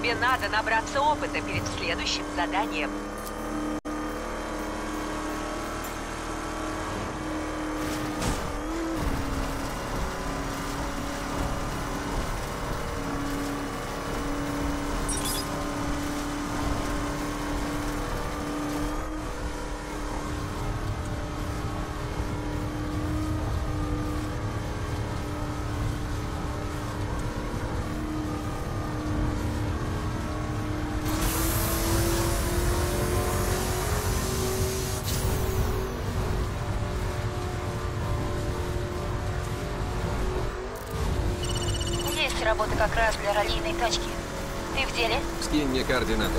Тебе надо набраться опыта перед следующим заданием. Работа как раз для раллийной тачки. Ты в деле? Скинь мне координаты.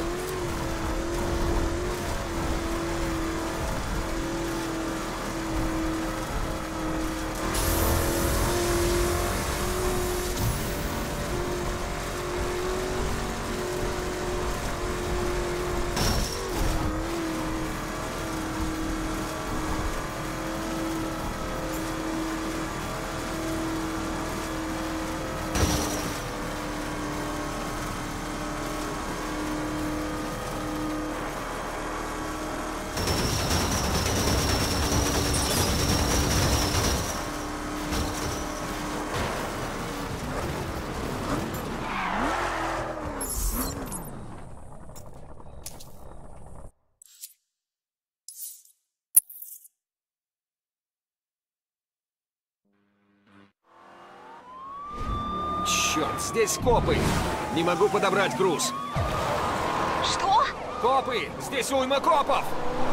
Черт, здесь копы! Не могу подобрать груз. Что? Копы! Здесь уйма копов!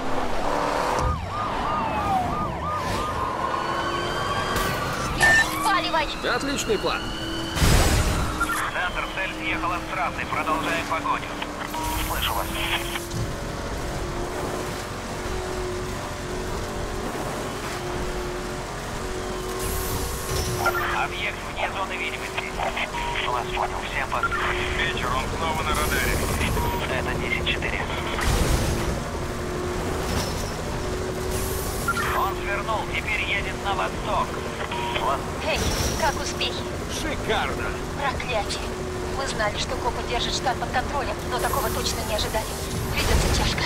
Спаливай! Отличный план. Центр, цель съехала с трассы. Продолжаем погоню. Слышу вас. Объект вне зоны видимости. Вас понял. Всем пока. Вечер, он снова на радаре. Это 10-4. Он свернул. Теперь едет на восток. Эй, как успехи? Шикарно! Проклятие. Мы знали, что копы держат штат под контролем, но такого точно не ожидали. Придется тяжко.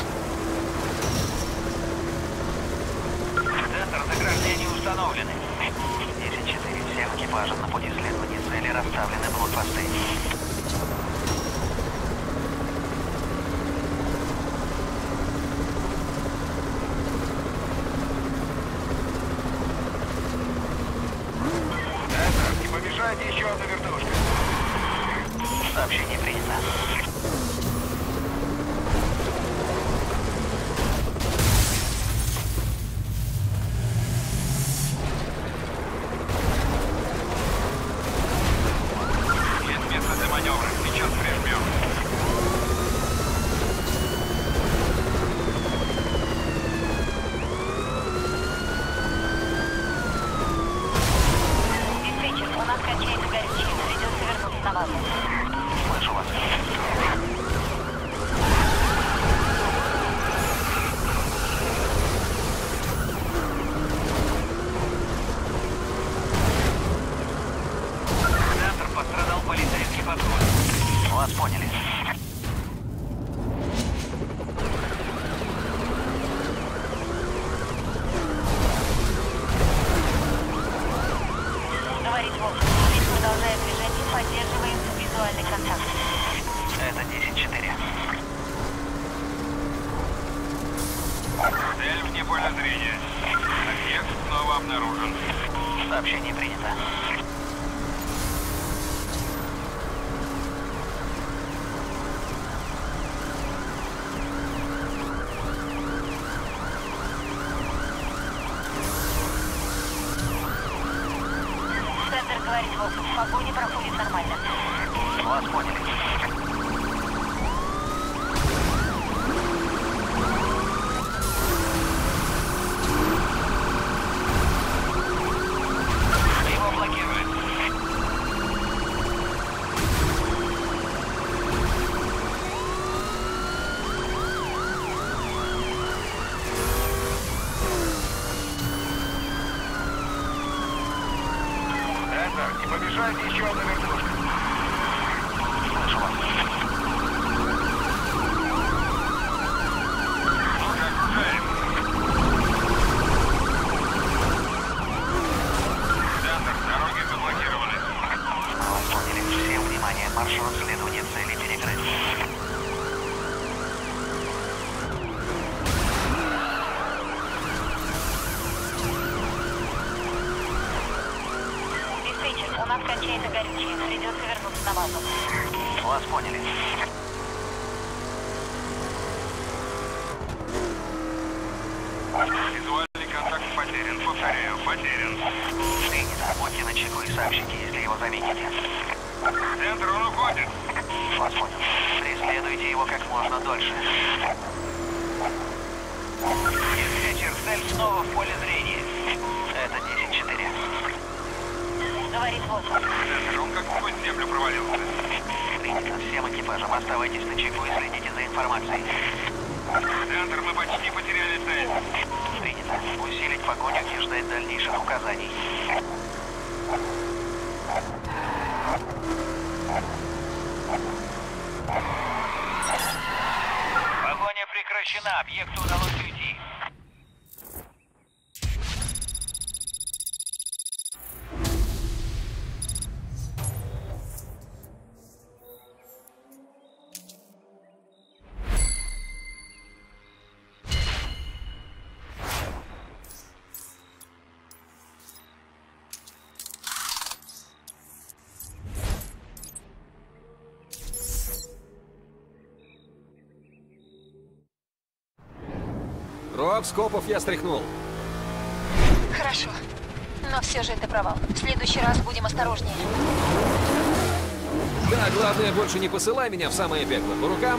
Центр, заграждения установлены. 10-4. Всем экипажам на пути следования цели расставлены блокпосты. Центр, не помешайте еще одна вертушка. Сообщение принято. Слышу вас. Центр, пострадал полицейский патруль. Вас поняли. Говорит Волк. Продолжает движение. Поддерживаем визуальный контакт. Это 10-4. Цель вне поля зрения. Объект снова обнаружен. Сообщение принято. Центр, говорит Волк. Погоня проходит нормально. Вас поняли. Его блокируют. Центр, не помешайте еще одна вертушка. Слышу вас. Чей-то горючий. Придется вернуться на базу. Вас поняли. Визуальный контакт потерян. Повторяю, потерян. Принято. Будьте начеку и сообщите, если его заметите. Центр, он уходит. Вас понял. Преследуйте его как можно дольше. Диспетчер, цель снова в поле зрения. Это 10-4. Говорит босс. Центр, он как сквозь землю провалился. Принято. Всем экипажам оставайтесь начеку и следите за информацией. Центр, мы почти потеряли цель. Принято. Усилить погоню и ждать дальнейших указаний. Погоня прекращена. Объекту удалось уйти. Рок, скопов я стряхнул. Хорошо. Но все же это провал. В следующий раз будем осторожнее. Да, главное, больше не посылай меня в самое пекло. По рукам?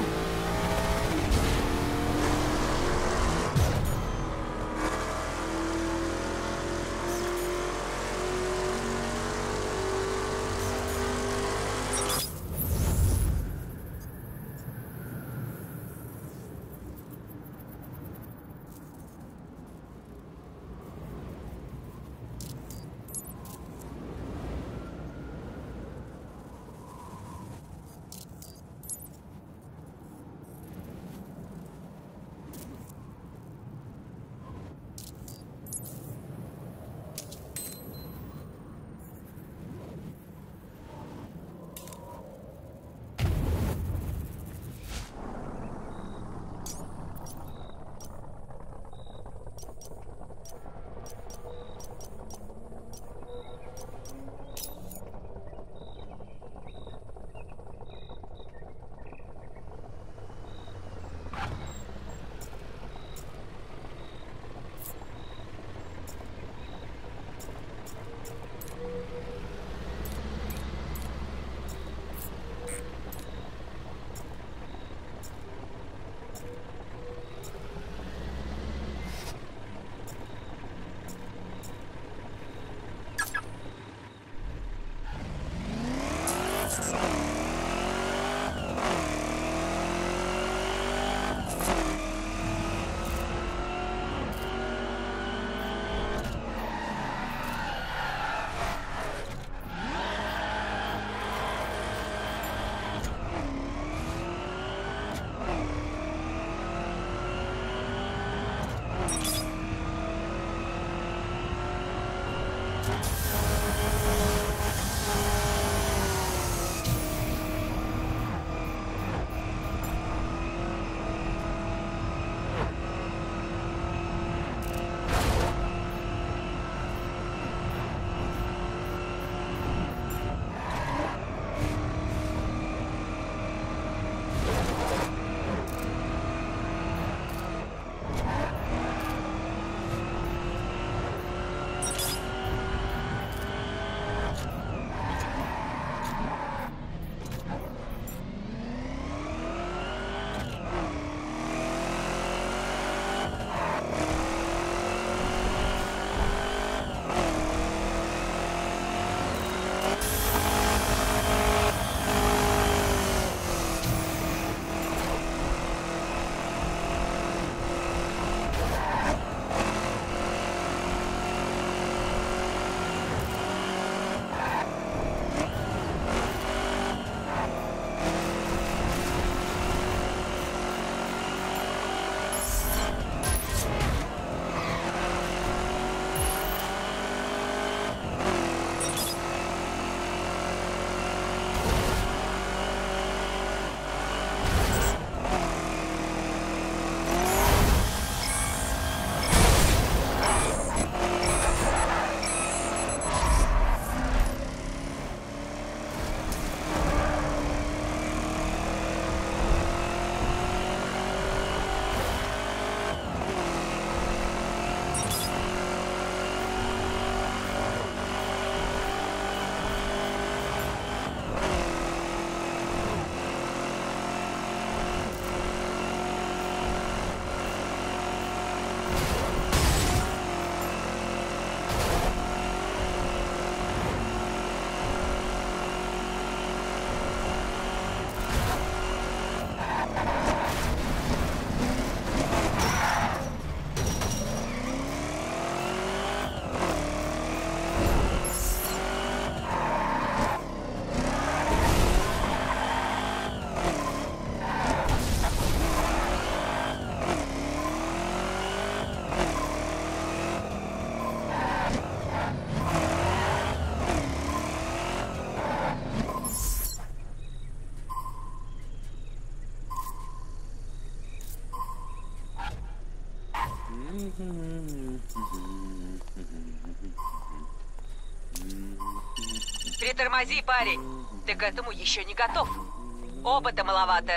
Притормози, парень. Ты к этому еще не готов. Опыта маловато.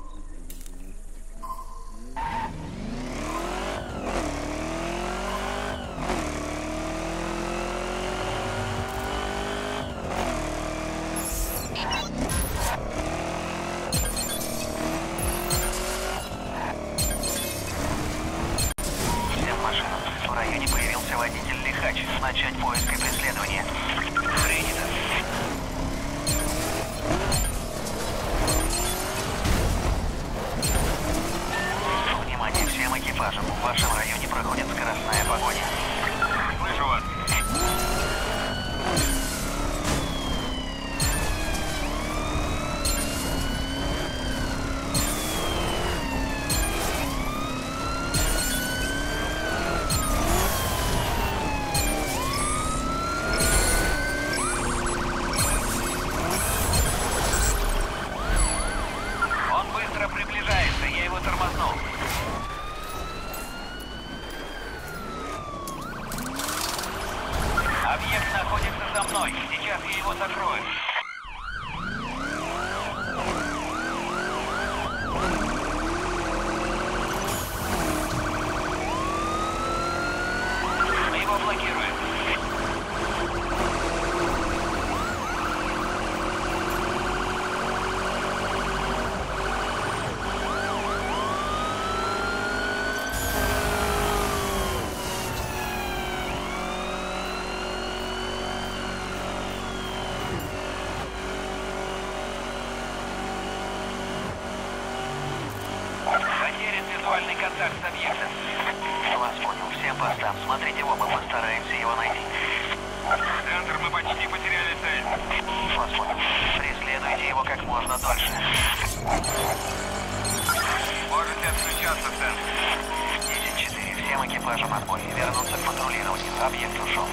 Всем машинам. В районе появился водитель Лихач. Начать поиск и преследование. Принято. Внимание всем экипажам. В вашем районе проходит скоростная погоня. Слышу вас. Он быстро приближается, я его тормознул. Объект находится за мной. Сейчас я его закрою. Мы его блокируем. Потерян визуальный контакт с объектом. Вас понял. Всем постам. Смотрите в оба, постараемся его найти. Центр, мы почти потеряли цель. Вас понял. Преследуйте его как можно дольше. Можете отключаться, центр. 10-4. Всем экипажам отбой. Вернуться к патрулированию. Объект ушел.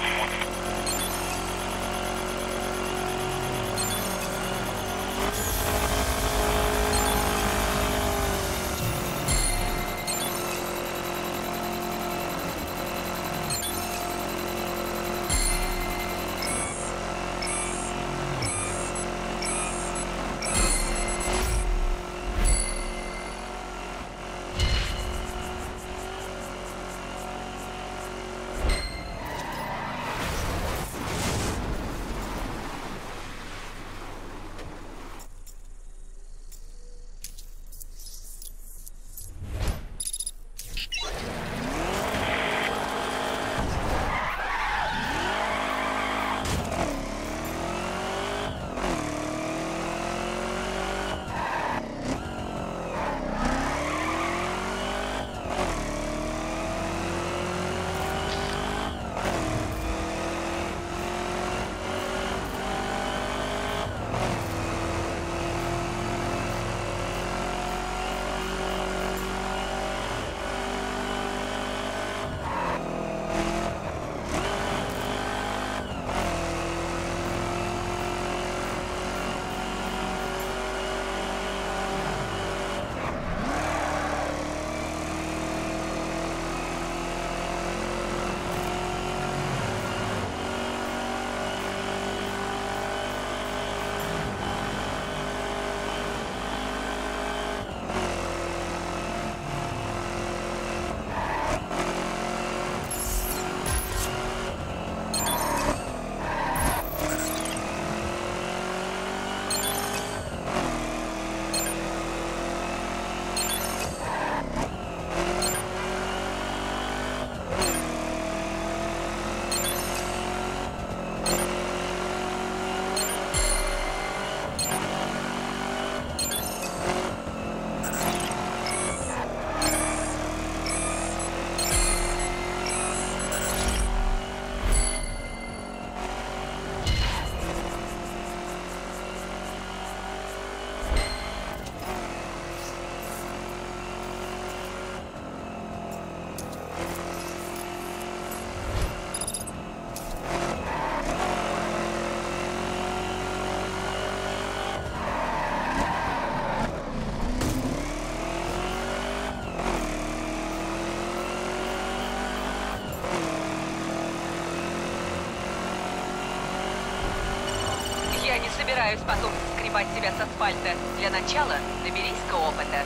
Постараюсь потом скребать тебя с асфальта. Для начала наберись-ка опыта.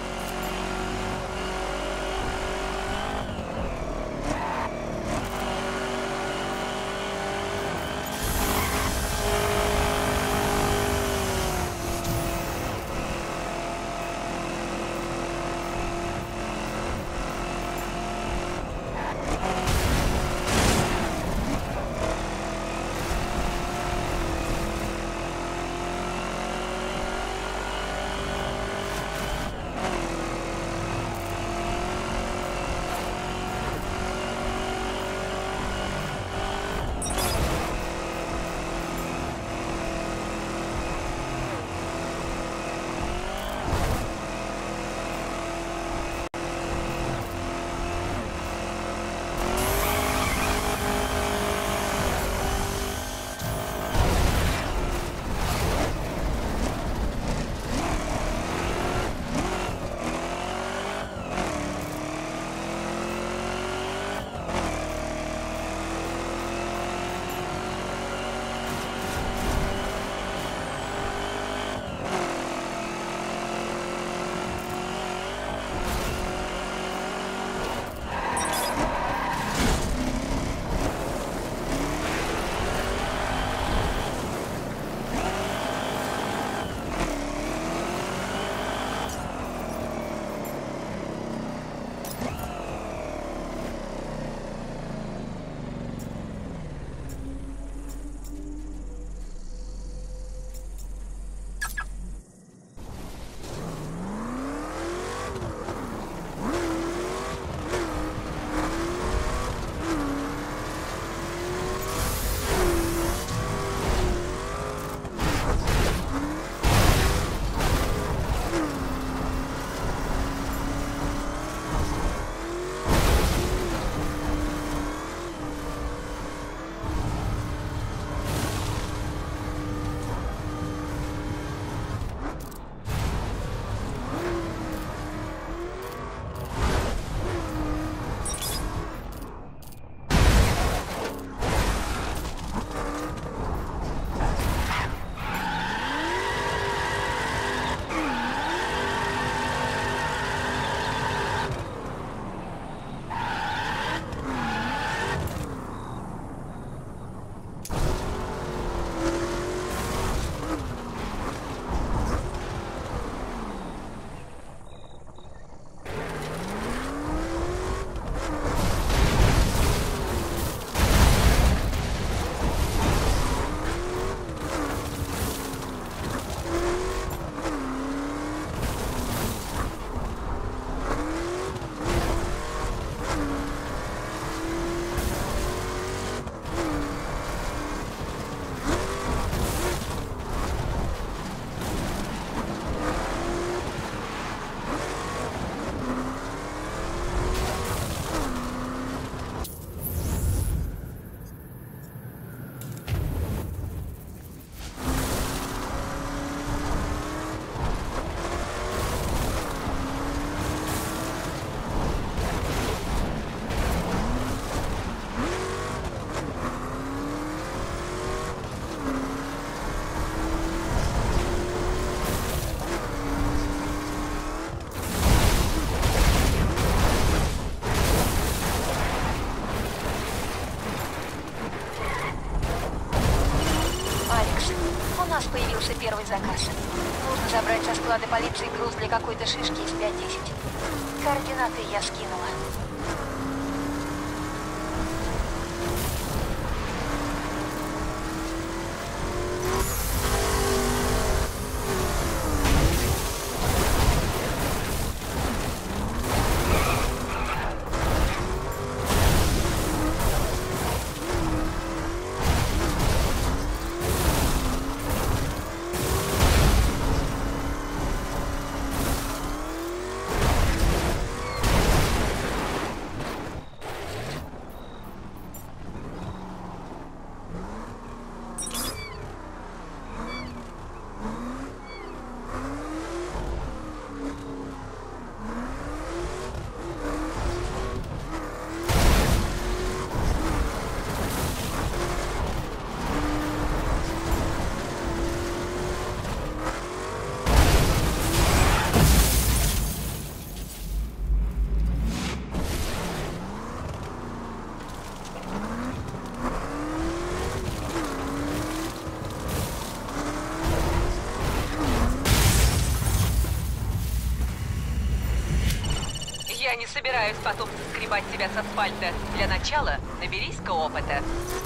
появился первый заказ. Нужно забрать со склада полиции груз для какой-то шишки из 5-10. Координаты я скинула. Не собираюсь потом соскребать тебя с асфальта. Для начала наберись-ка опыта.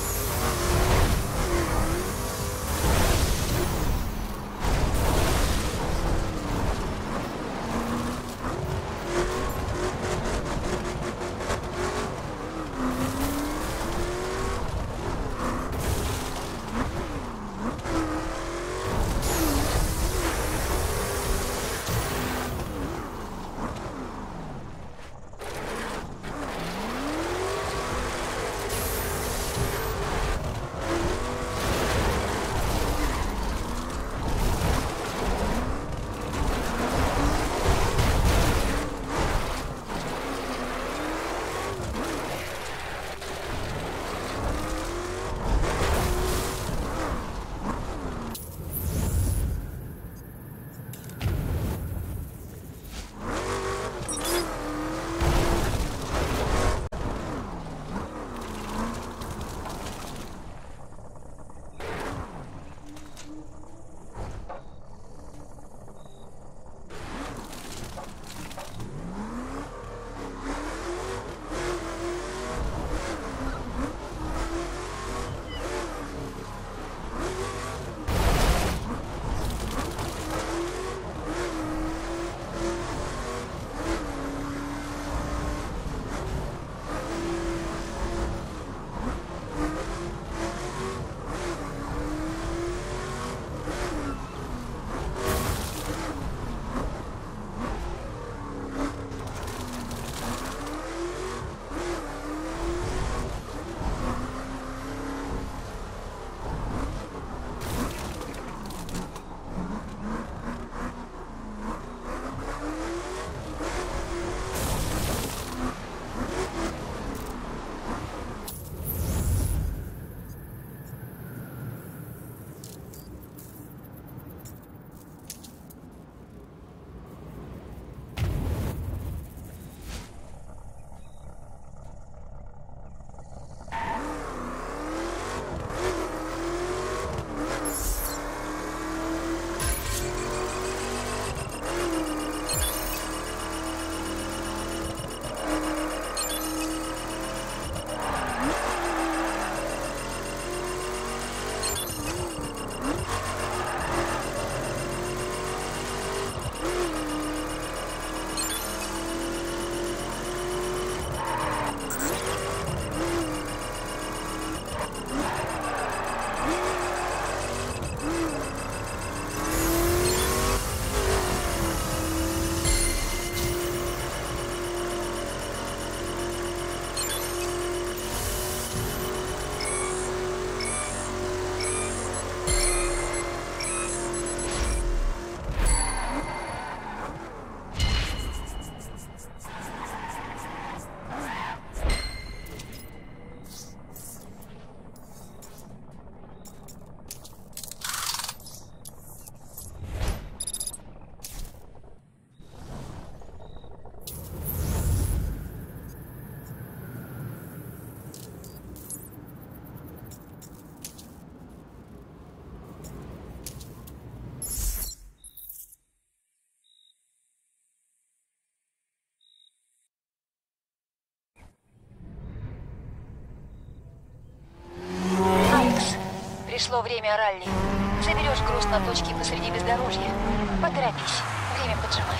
Пришло время ралли. Заберешь груз на точке посреди бездорожья. Поторопись, время поджимает.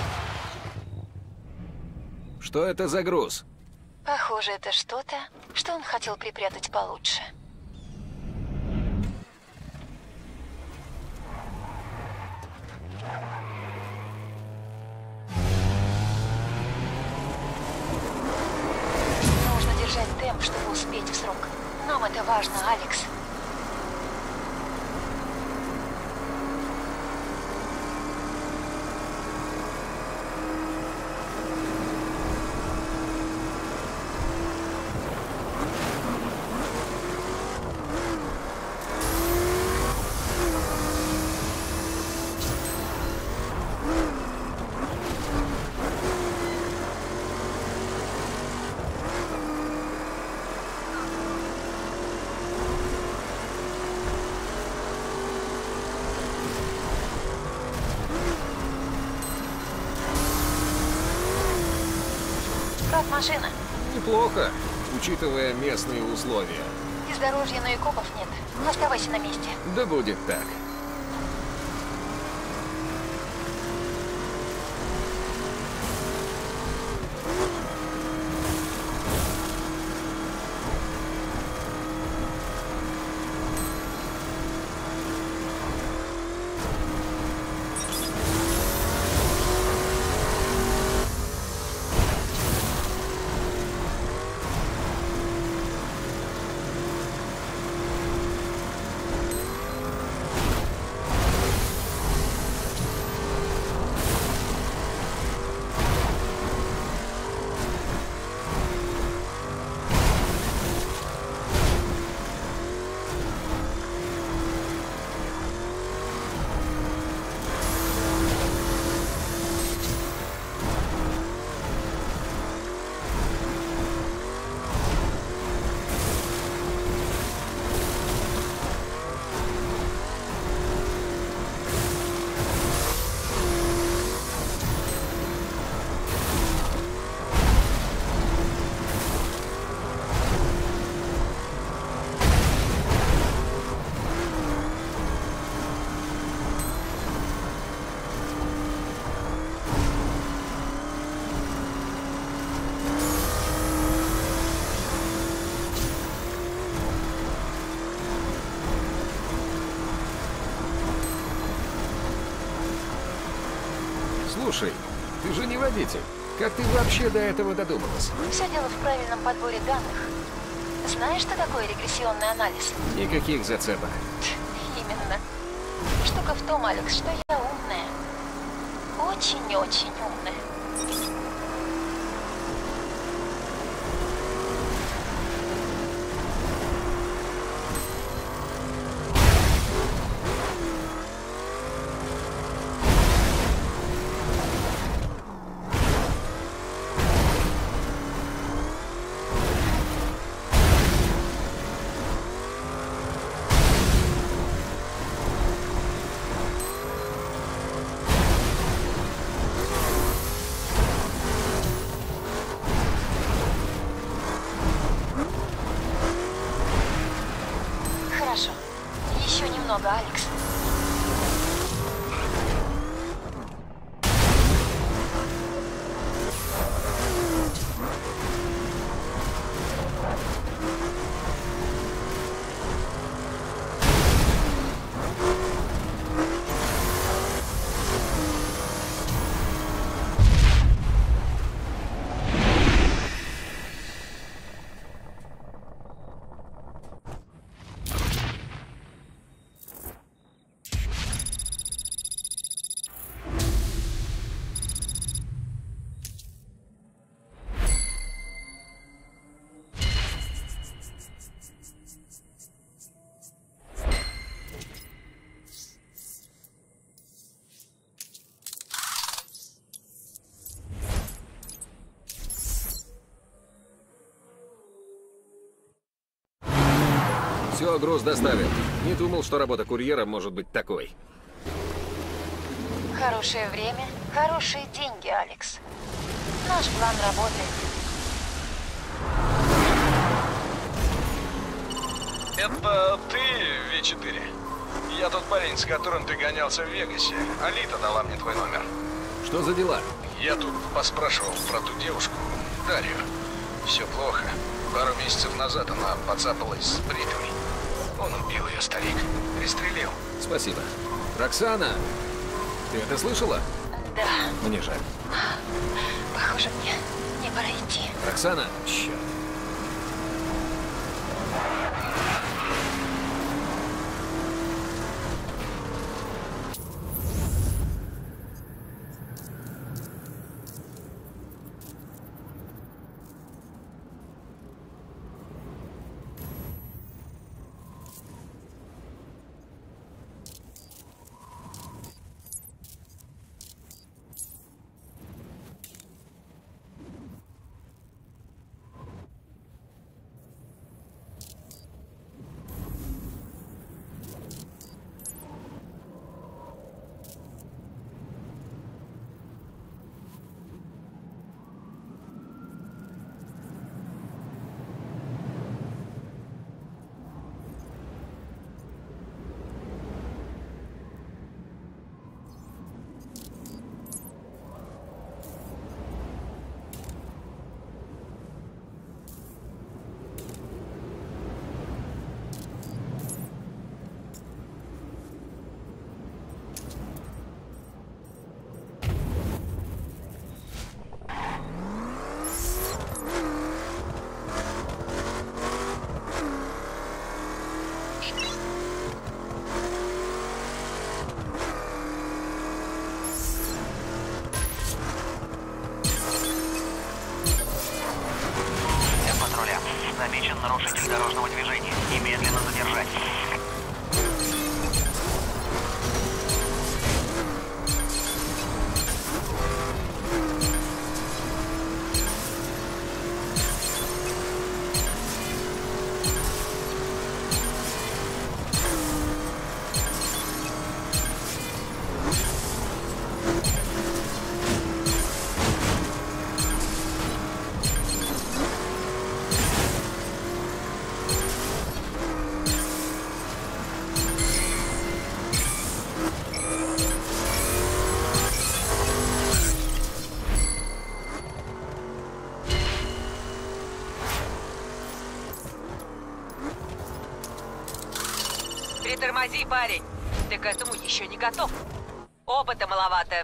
Что это за груз? Похоже, это что-то, что он хотел припрятать получше. Нужно держать темп, чтобы успеть в срок. Нам это важно, Алекс. Как машина? Неплохо, учитывая местные условия. Бездорожья, но и копов нет. Оставайся на месте. Да будет так. Слушай, ты же не водитель. Как ты вообще до этого додумалась? Все дело в правильном подборе данных. Знаешь, что такое регрессионный анализ? Никаких зацепок. Именно. Штука в том, Алекс, что я умная. Очень-очень умная. Хорошо. Еще немного, Алекс. Все, груз доставил. Не думал, что работа курьера может быть такой. Хорошее время, хорошие деньги, Алекс. Наш план работает. Это ты, В4? Я тот парень, с которым ты гонялся в Вегасе. Алита дала мне твой номер. Что за дела? Я тут поспрашивал про ту девушку, Дарью. Все плохо. Пару месяцев назад она поцапалась с бритвой. Он убил ее, старик. Пристрелил. Спасибо. Роксана, ты это слышала? Да, Мне жаль. похоже, мне не пора идти. Роксана? Черт. Замечен нарушитель дорожного движения. Немедленно задержать. Притормози, парень. Ты к этому еще не готов. Опыта маловато.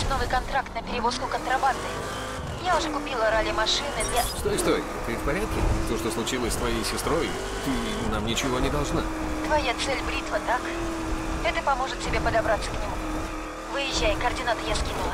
новый контракт на перевозку контрабанды. Я уже купила ралли-машины для... Стой. Ты в порядке? То, что случилось с твоей сестрой, ты нам ничего не должна. Твоя цель бритва, так? Это поможет тебе подобраться к нему. Выезжай, координаты я скинула.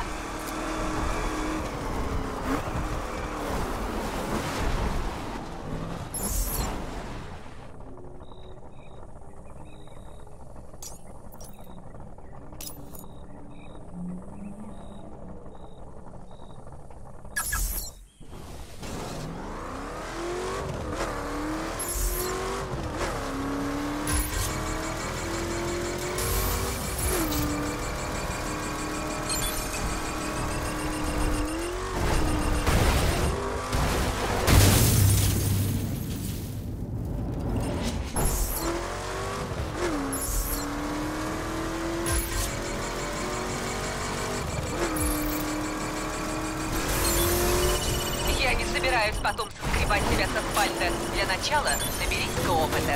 Я не собираюсь потом соскребать себя с асфальта. Для начала наберись-ка опыта.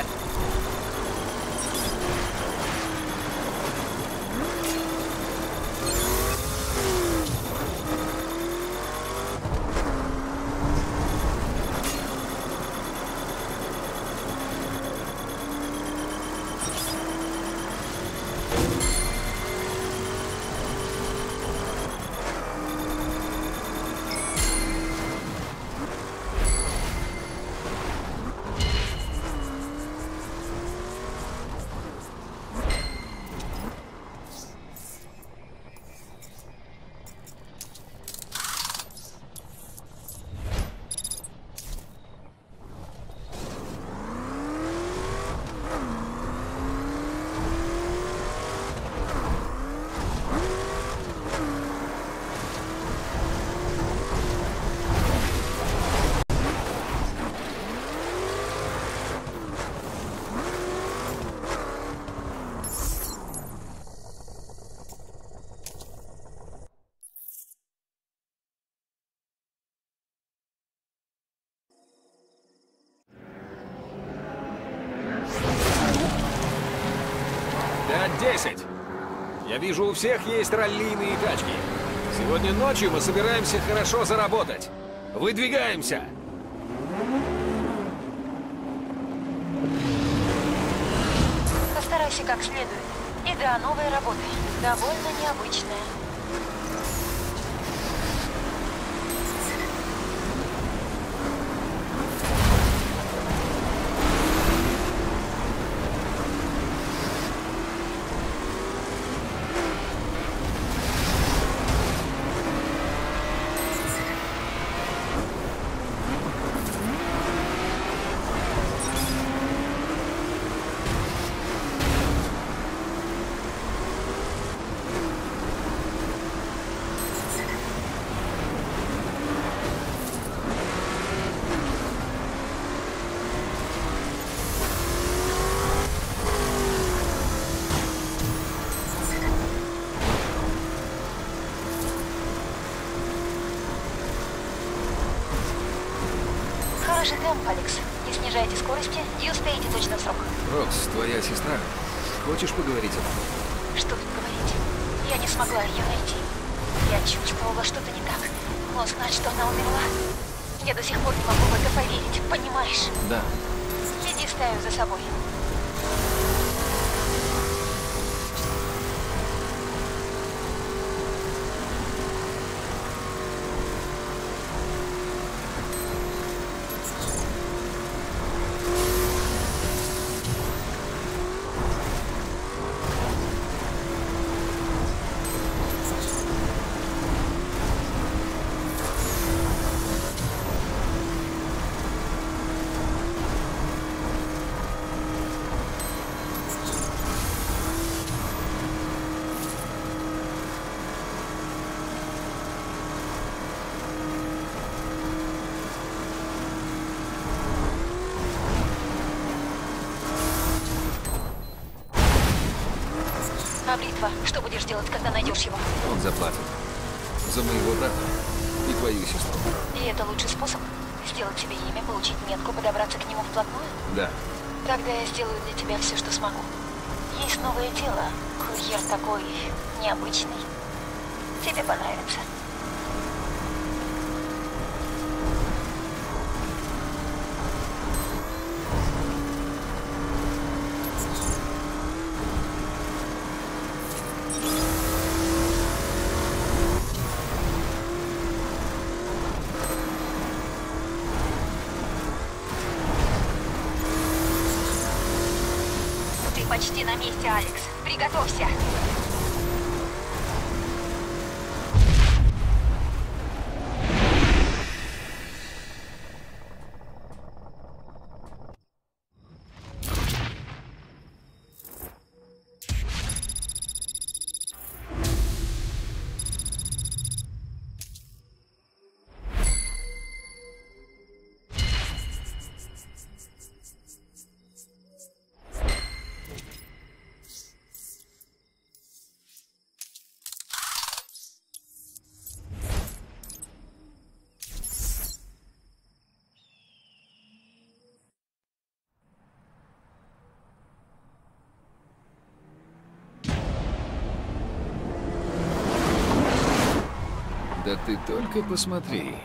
Десять. Я вижу, у всех есть раллийные тачки. Сегодня ночью мы собираемся хорошо заработать. Выдвигаемся! Постарайся как следует. И да, новая работа. Довольно необычная. Хороший темп, Алекс. Не снижайте скорости и успеете точно в срок. Рокс, твоя сестра. Хочешь поговорить об этом? Что тут говорить? Я не смогла ее найти. Я чувствовала что-то не так. Но знать, что она умерла, я до сих пор не могу в это поверить, понимаешь? Да. Иди стаю за собой. А бритва, что будешь делать, когда найдешь его? Он заплатит. За моего брата и твою сестру. И это лучший способ? Сделать себе имя, получить метку, подобраться к нему вплотную? Да. Тогда я сделаю для тебя все, что смогу. Есть новое дело. Курьер такой необычный. Тебе понравится. Ты почти на месте, Алекс. Приготовься. Да ты только посмотри.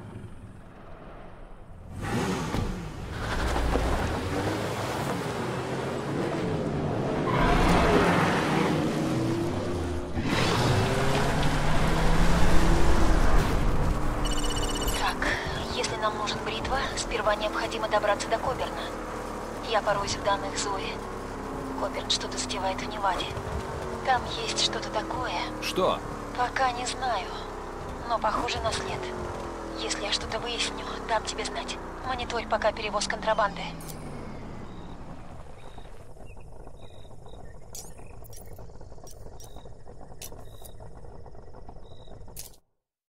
Так, если нам нужен бритва, сперва необходимо добраться до Коберна. Я пороюсь в данных Зои. Коберн что-то затевает в Неваде. Там есть что-то такое. Что? Пока не знаю, но похоже на след. Если я что-то выясню, дам тебе знать. Мониторь пока перевоз контрабанды.